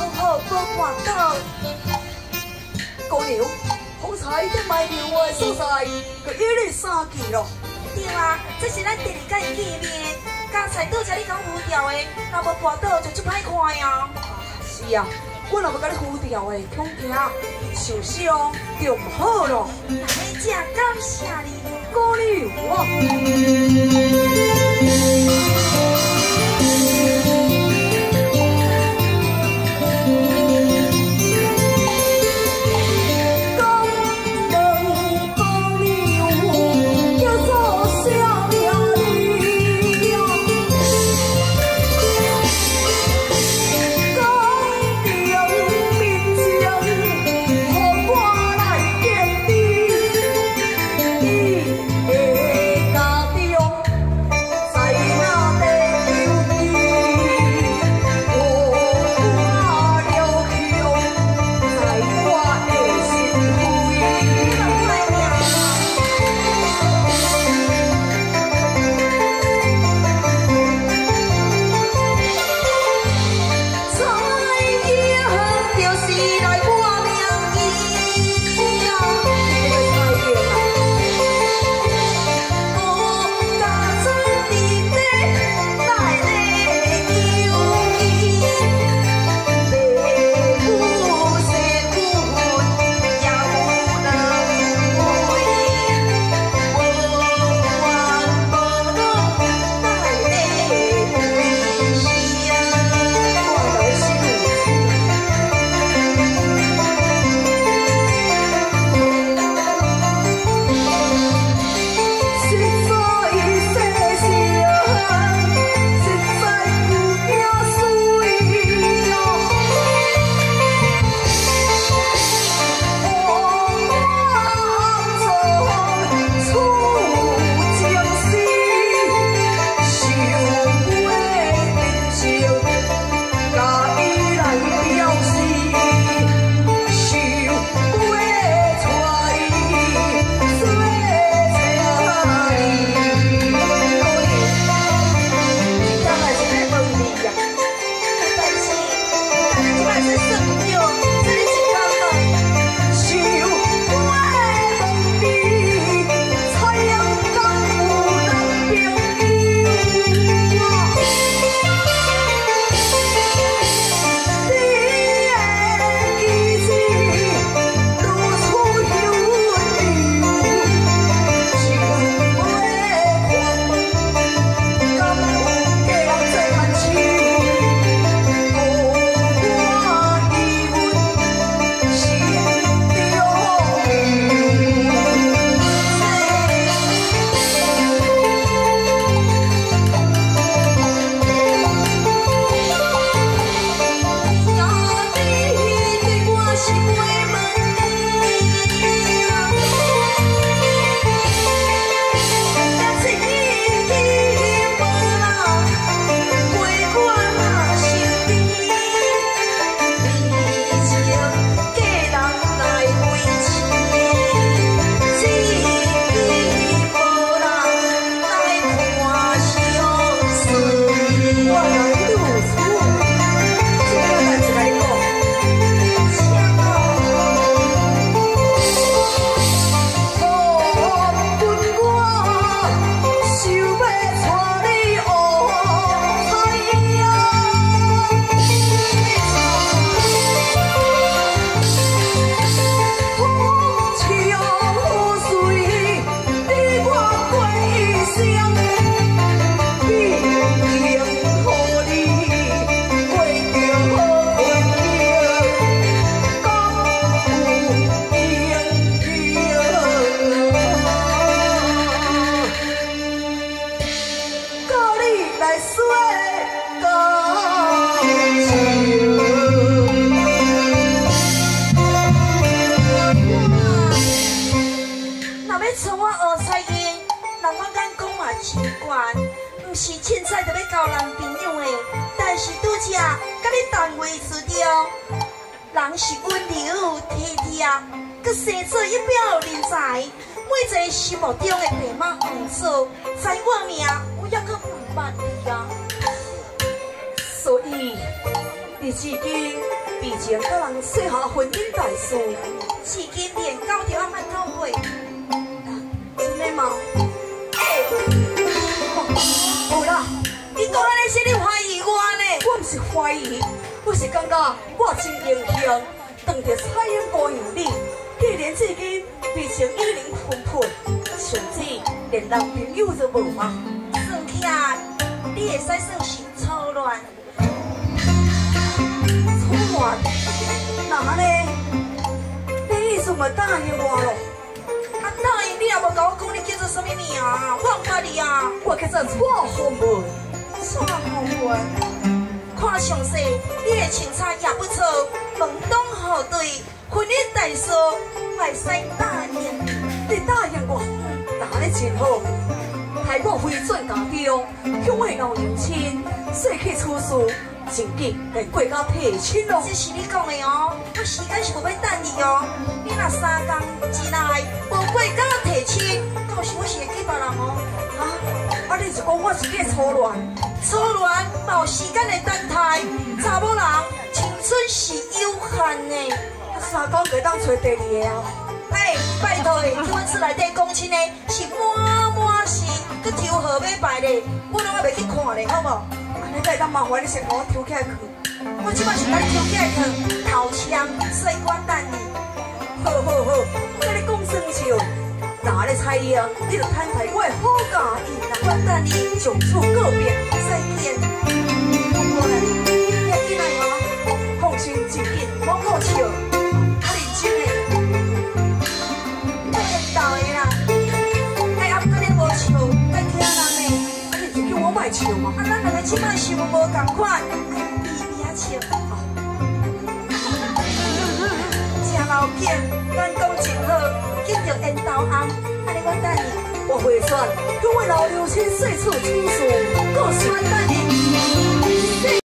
好好保管到。姑娘，方才在卖牛话的所在，就一日3件咯。 对啊，这是咱第二届见面，刚才拄则你讲糊掉的，若无跋倒就足歹看呀。 是啊，我若要甲你糊掉的，恐惊受伤就唔好咯。 那你真感谢你， 姑娘我。 不是凊彩就要交男朋友的，但是拄则甲你谈话时着，人是温柔体贴，佮生做一表人才，每一个心目中的白马王子，在我命有抑佮不捌你啊。 所以你至今毕竟甲人说下婚姻大事， 至今连狗都还没讨过。 真的吗？无啦， 你讲安尼是你怀疑我呢？ 我毋是怀疑，我是感觉我真荣幸，当着彩英姑娘你，既然至今毕竟已经分配，甚至连男朋友都无嘛。 算起来，你会使算是初恋。 初恋？那呢？你意思咪答应我咯？ 啊，答应你也无甲我讲你叫做什么名啊？我唔捌你啊。 我叫做蔡红梅。 蔡红梅，看详细，你的清采也不错，门当户对，婚姻大事，我会使答应。 你答应我，那你真好。害我回转家中，向我老娘亲说起此事，真紧来过到提亲咯。 这是你讲的哦，我时间是无要等你哦。你若3天之内无过到提亲，到时我是会去别人哦。 啊，你是讲我是你的初恋？ 初恋嘛有时间的等待，查某人青春是有限的。 3天就当找第二个啊？ 哎，拜托的，阮厝内底讲亲的是满是，佮抽号码牌的，我拢还袂去看咧，好无？ 安尼会当麻烦你先给我抽起来去。 我即摆是甲你抽起来去头枪，所以我等你。 好，我甲你讲算笑。那咧彩英，你着摊牌我的好家意啦。 我等你从此告别， 再见。 我你会进来吗？放心，真紧，我好笑，认真的。 我缘投的啦，哎，还佫你无笑，爱听人的。 啊，你就叫我莫笑嘛。 啊，咱两个即摆想无共款，爱比拼笑。真老紧，咱讲真好，紧着缘投暗，安尼我等你。 我会选，跟我老娘亲说出此事，告诉我等你。